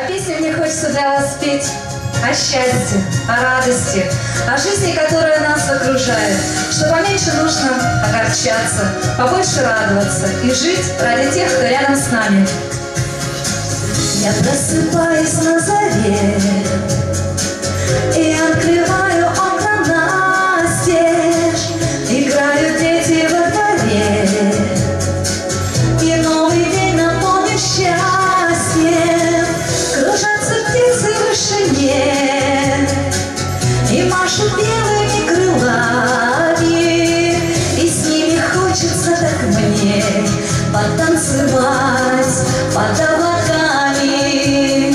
А песню мне хочется для вас спеть о счастье, о радости, о жизни, которая нас окружает, что поменьше нужно огорчаться, побольше радоваться и жить ради тех, кто рядом с нами. Я просыпаюсь на заре и открываю окна настежь, играют дети во дворе, и новый день наполнен счастьем. Кружатся птицы в вышине и машут белыми крылами, и с ними хочется так мне потанцевать под облаками.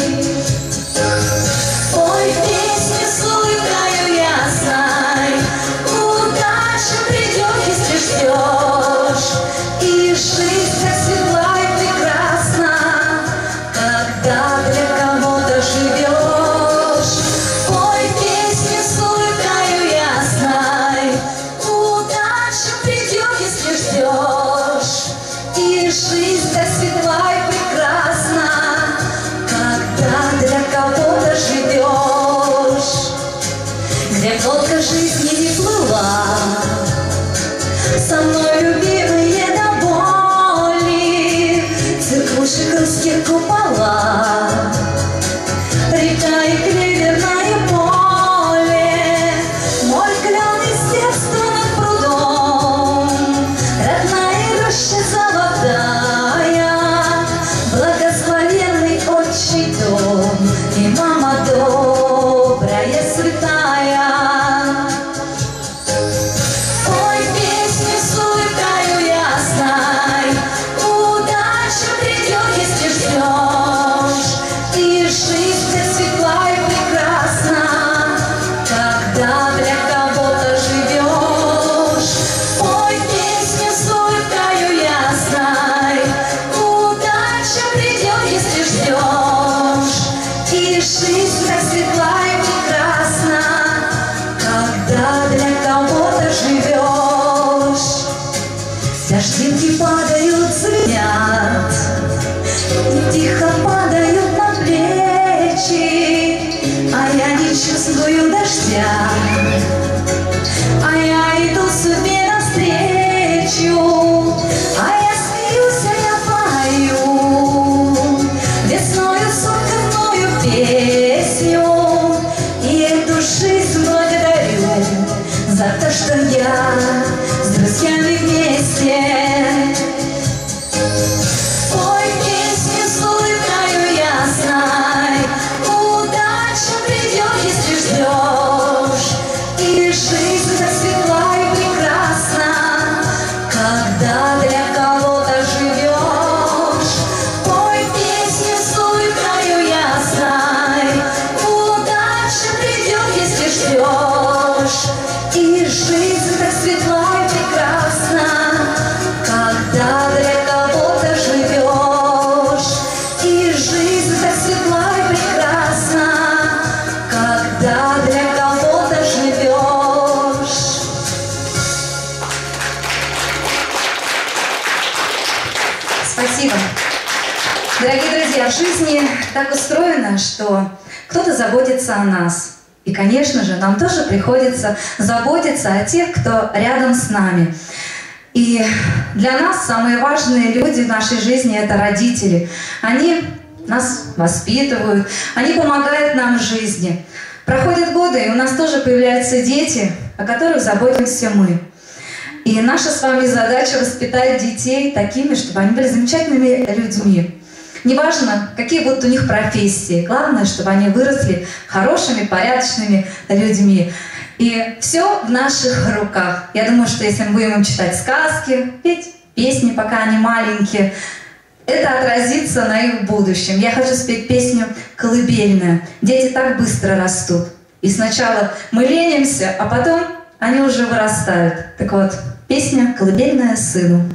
Ой, песни с улыбкою ясной, удача придет, если ждешь, и жизнь так светла и прекрасна, когда для кого-то живешь. Ой, песни с улыбкою ясной, удача придет, если ждешь, и жизнь так светла и прекрасна, когда для кого-то живешь. Где долго жизни не плыла, со мной любимые до боли, церквушек русских купола, река и клеверное поле, мой клен из детства над прудом, родная роща золотая, благословенный отчий дом и мама добрая, святая. Ой, песни с улыбкою ясной, удача придет, если ждешь, и жизнь так светла и прекрасна, когда для кого-то живешь. Ой, песни с улыбкою ясной, удача придет, если ждешь, и жизнь так светла и прекрасна, когда для кого-то живешь. Дождинки падают, звенят, и тихо падают на плечи, а я не чувствую дождя, а я иду судьбе навстречу, а я смеюсь, а я пою весною сотканную песню, и эту жизнь благодарю за то, что я с друзьями вместе. Ой, песни с улыбкою ясной, удача придет, если ждешь, и жизнь так светла и прекрасна, когда для кого-то живешь. Ой, песни с улыбкою ясной, удача придет, если ждешь, и жизнь так светла и прекрасна, когда для кого-то живешь, и жизнь так светла и прекрасна, когда для кого-то живешь. Спасибо. Дорогие друзья, в жизни так устроено, что кто-то заботится о нас. И, конечно же, нам тоже приходится заботиться о тех, кто рядом с нами. И для нас самые важные люди в нашей жизни – это родители. Они нас воспитывают, они помогают нам в жизни. Проходят годы, и у нас тоже появляются дети, о которых заботимся мы. И наша с вами задача воспитать детей такими, чтобы они были замечательными людьми. Неважно, какие будут у них профессии, главное, чтобы они выросли хорошими, порядочными людьми. И все в наших руках. Я думаю, что если мы будем им читать сказки, петь песни, пока они маленькие, это отразится на их будущем. Я хочу спеть песню «Колыбельная». Дети так быстро растут. И сначала мы ленимся, а потом они уже вырастают. Так вот, песня «Колыбельная сыну».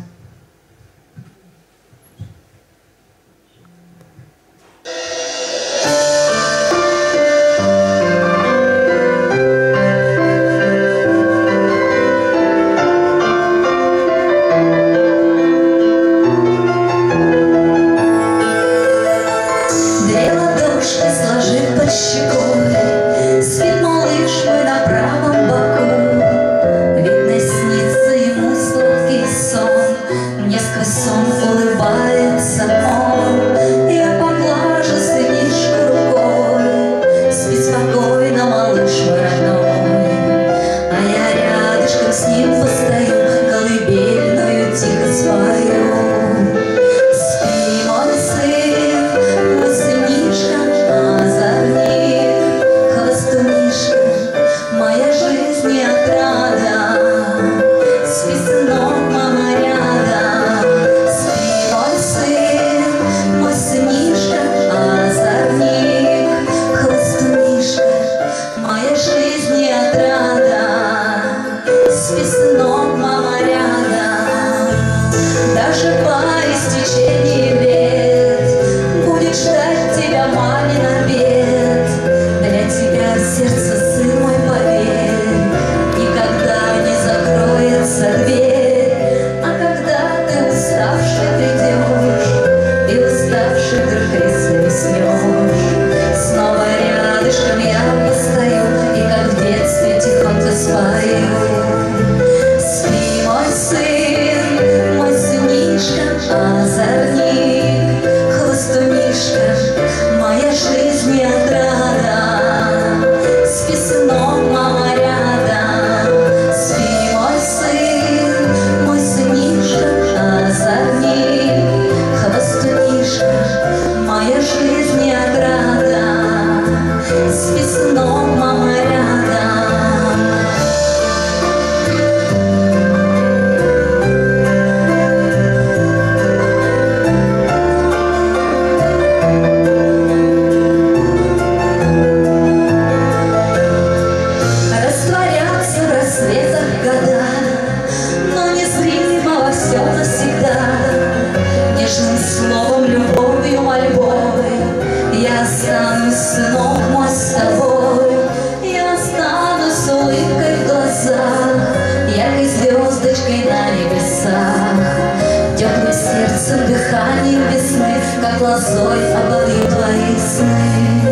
сынок мой, с тобой я останусь с улыбкой в глазах, яркой звездочкой на небесах, теплым сердцем, дыханием весны, как лозой обовью твои сны.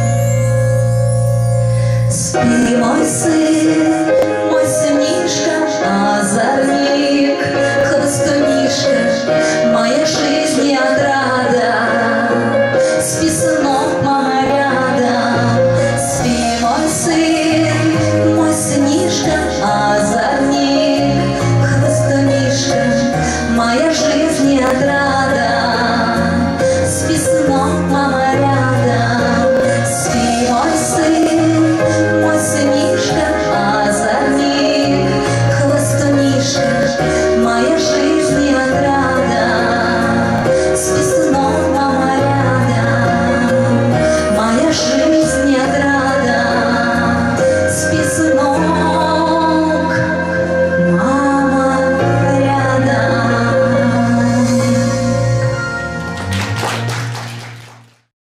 Спи, мой сын, мой сынишка, озорник, хвостунишка, моя жизнь не отрадна.